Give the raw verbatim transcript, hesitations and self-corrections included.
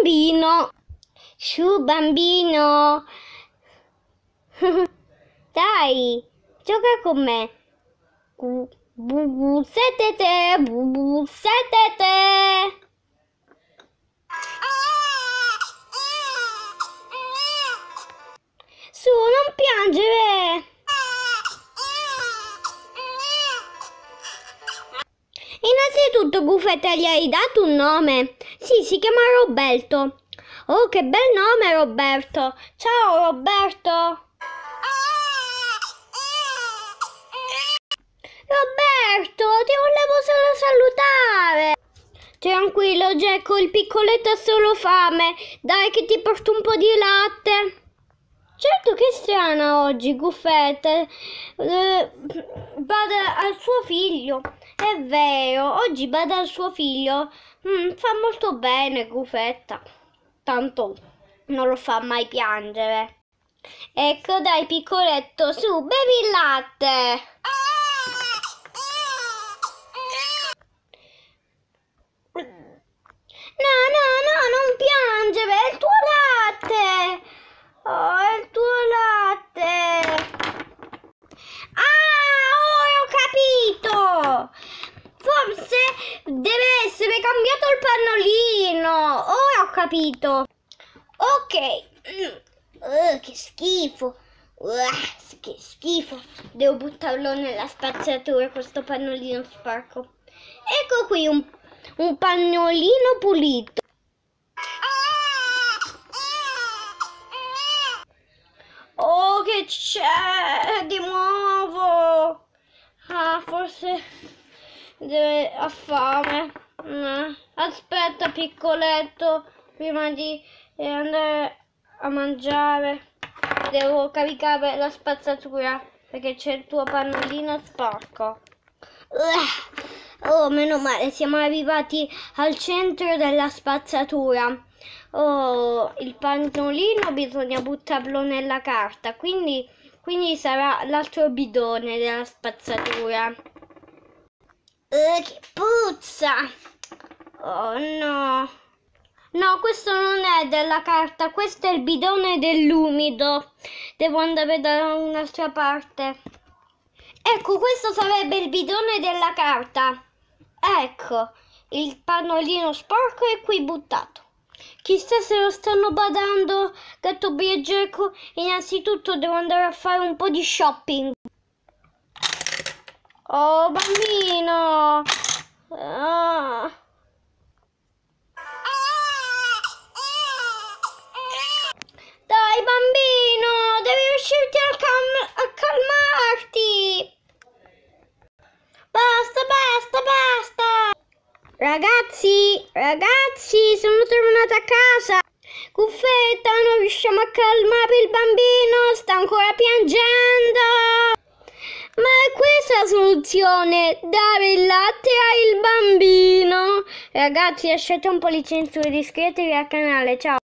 bambino. Su bambino. Dai, gioca con me. Bu bu setete, bu bu setete. Su, non piangere. Innanzitutto, Gufetta, gli hai dato un nome? Sì, si chiama Roberto. Oh, che bel nome, Roberto. Ciao, Roberto. Roberto, ti volevo solo salutare. Tranquillo, Gecko, il piccoletto ha solo fame. Dai che ti porto un po' di latte. Certo, che strana oggi, Gufetta. Eh, bada al suo figlio. È vero, oggi bada al suo figlio. Mm, fa molto bene, Gufetta. Tanto non lo fa mai piangere. Ecco, dai, piccoletto, su, bevi il latte. No, no, no, non piangere, è il tuo latte. Oh, è il tuo latte. Ah, ora ho capito. Forse deve essere cambiato il pannolino. Ora ho capito. Ok. Uh, che schifo. Uh, che schifo. Devo buttarlo nella spazzatura questo pannolino sporco. Ecco qui un, un pannolino pulito. Oh, che c'è di nuovo? Ah, forse deve ha fame. Mm. Aspetta, piccoletto, prima di andare a mangiare devo caricare la spazzatura perché c'è il tuo pannolino sporco. Uh. Oh, meno male, siamo arrivati al centro della spazzatura. Oh, il pannolino bisogna buttarlo nella carta, quindi, quindi sarà l'altro bidone della spazzatura. Uh, che puzza! Oh no! No, questo non è della carta, questo è il bidone dell'umido. Devo andare da un'altra parte. Ecco, questo sarebbe il bidone della carta. Ecco, il pannolino sporco è qui buttato. Chissà se lo stanno badando, Gattobia e Gecko. Innanzitutto devo andare a fare un po' di shopping. Oh, bambino! Ah. Dai, bambino, devi riuscirti a, cal a calmarti. Basta, basta, basta. Ragazzi, ragazzi, sono tornata a casa. Gufetta, non riusciamo a calmare il bambino, sta ancora piangendo. Ma è questa la soluzione, dare il latte al bambino. Ragazzi, lasciate un po' di censura, iscrivetevi al canale, ciao.